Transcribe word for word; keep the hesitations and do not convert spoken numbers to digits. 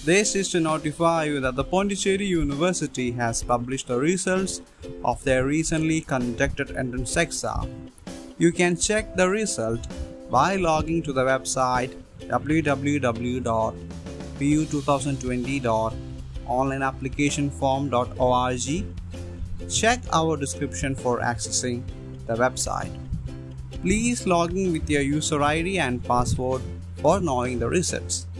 This is to notify you that the Pondicherry University has published the results of their recently conducted entrance exam. You can check the result by logging to the website w w w dot p u twenty twenty dot online application form dot org. Check our description for accessing the website. Please log in with your user I D and password for knowing the results.